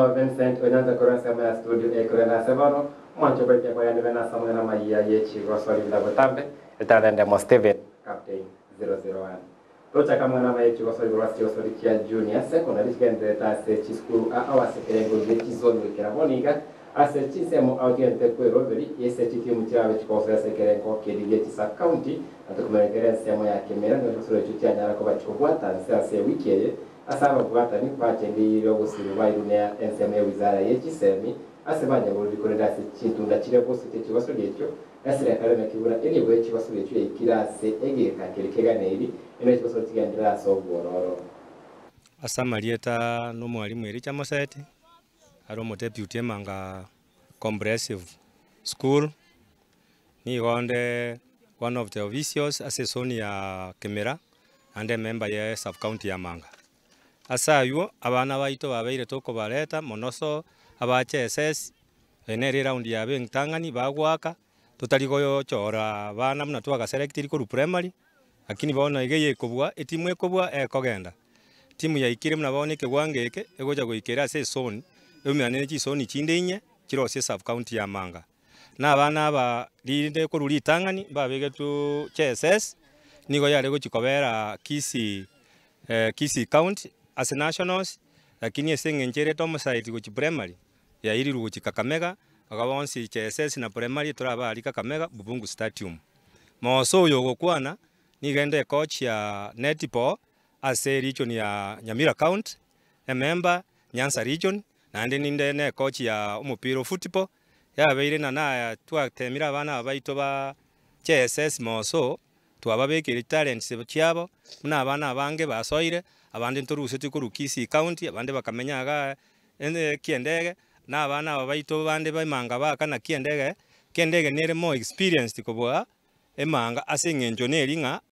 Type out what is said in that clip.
Vincent Onyanza Koransa ya studio Ekurena Sevano mwancho bete kwa yande na samwe na maiya yechi roswali bila botambe etalende mo Steven captain 001 Tocha kama na yechi roswali roswali kia junior secondary gende ta se chi school a awase kerengo yechi zone wekera monika ase chi semo audiente kwa roveri yese chi timu chawe chikosa se kerengo kedi yechi sa county atukumerekere semo ya Kemera ndo roswali chutia nyara kwa chikobwata se wiki asaba bwata ni kwachendi yo gusiri bayirune enseme wizara y'ekisemi asebanye ngo bikorera se cintunda kire bose tekibaso gekyo asira kaleme kibura eri bwe kibaso gekyo ikirase egeka kerekeganeri eno kibaso kigandira so bororo asamalieta no mwalimu eri chamasete aro mo deputy manga comprehensive school ni gonde one of the officials assessoni ya Kemera and a member ya sub county ya Manga. Asayo abana baito babeire toko bareta monoso abache SS eneri round ya bentangani bagwaka tutaligoyo chora bana mna twaga select ko primary lakini baona igeye kobwa etimu ekobwa ekogenda timu ya ikire mna baone kegwangeke egoja goikera se zone emyane chi zone chinde inye kiro se sub county ya Manga na abana ba linde ko ruli tangani babege tu SS nigo yale go chikobera Kisi county as nationals lakini esengenchere tomo site ku primary ya iri ruchi Kakamega agabonsi CSS na primary turaba ali Kakamega Bubungu stadium moso yogo kwana nigende coach ya netball ase region ya Nyamira county a member Nyanza region na ninde ne coach ya umupira football ya beire na twatemira abana baito ba CSS moso twababekire talents cyabo muna abana abange basoire abandi ntoruse tikuru Kisi county abandi bakamenyaga kiendege na abana baito bande bamanga bakana kiendege nere more experienced kobwa emanga asengenjo neringa